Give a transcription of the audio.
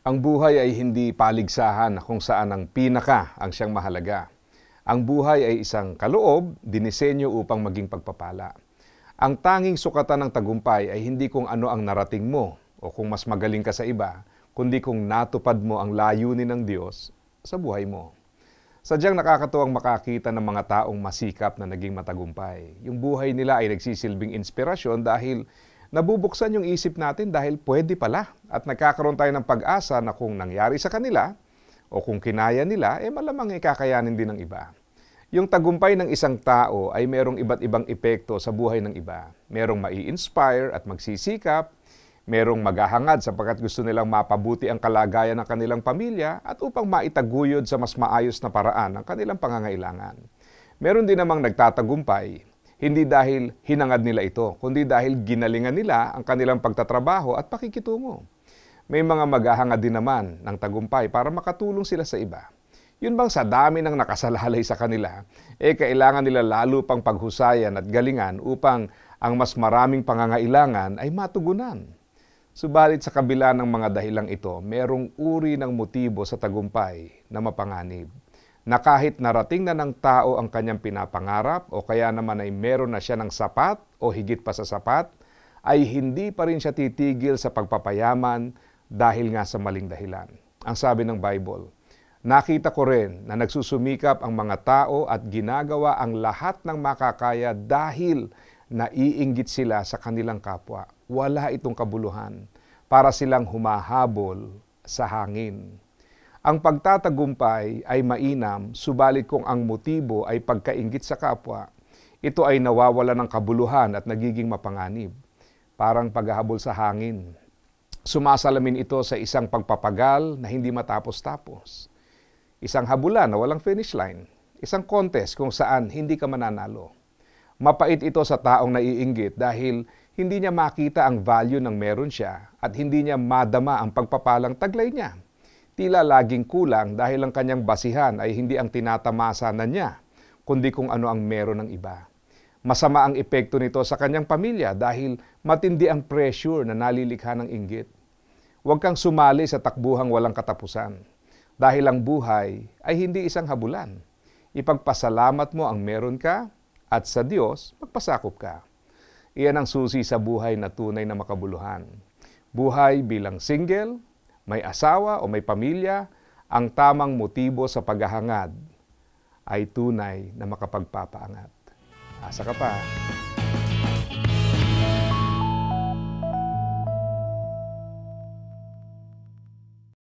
Ang buhay ay hindi paligsahan na kung saan ang pinaka ang siyang mahalaga. Ang buhay ay isang kaloob, dinisenyo upang maging pagpapala. Ang tanging sukatan ng tagumpay ay hindi kung ano ang narating mo o kung mas magaling ka sa iba, kundi kung natupad mo ang layunin ng Diyos sa buhay mo. Sadyang nakakatuwang makakita ng mga taong masikap na naging matagumpay. Yung buhay nila ay nagsisilbing inspirasyon dahil nabubuksan yung isip natin dahil pwede pala at nagkakaroon tayo ng pag-asa na kung nangyari sa kanila o kung kinaya nila, malamang kakayanin din ng iba. Yung tagumpay ng isang tao ay merong iba't ibang epekto sa buhay ng iba. Merong mai-inspire at magsisikap, merong maghahangad sapagkat gusto nilang mapabuti ang kalagayan ng kanilang pamilya at upang maitaguyod sa mas maayos na paraan ang kanilang pangangailangan. Meron din namang nagtatagumpay, hindi dahil hinangad nila ito, kundi dahil ginalingan nila ang kanilang pagtatrabaho at pakikitungo. May mga maghahangad din naman ng tagumpay para makatulong sila sa iba. Yun bang sa dami ng nakasalalay sa kanila, kailangan nila lalo pang paghusayan at galingan upang ang mas maraming pangangailangan ay matugunan. Subalit sa kabila ng mga dahilang ito, merong uri ng motibo sa tagumpay na mapanganib. Na kahit narating na ng tao ang kanyang pinapangarap o kaya naman ay meron na siya ng sapat o higit pa sa sapat, ay hindi pa rin siya titigil sa pagpapayaman dahil nga sa maling dahilan. Ang sabi ng Bible, nakita ko rin na nagsusumikap ang mga tao at ginagawa ang lahat ng makakaya dahil naiinggit sila sa kanilang kapwa. Wala itong kabuluhan para silang humahabol sa hangin. Ang pagtatagumpay ay mainam, subalit kung ang motibo ay pagkainggit sa kapwa, ito ay nawawala ng kabuluhan at nagiging mapanganib. Parang paghahabol sa hangin. Sumasalamin ito sa isang pagpapagal na hindi matapos-tapos. Isang habulan na walang finish line. Isang contest kung saan hindi ka mananalo. Mapait ito sa taong naiinggit dahil hindi niya makita ang value ng meron siya at hindi niya madama ang pagpapalang taglay niya. Tila laging kulang dahil ang kanyang basihan ay hindi ang tinatamasa na niya, kundi kung ano ang meron ng iba. Masama ang epekto nito sa kanyang pamilya dahil matindi ang pressure na nalilikha ng inggit. Huwag kang sumali sa takbuhang walang katapusan dahil ang buhay ay hindi isang habulan. Ipagpasalamat mo ang meron ka at sa Diyos magpasakop ka. Iyan ang susi sa buhay na tunay na makabuluhan. Buhay bilang single, may asawa o may pamilya, ang tamang motibo sa paghahangad ay tunay na makapagpapaangat. Asa ka pa?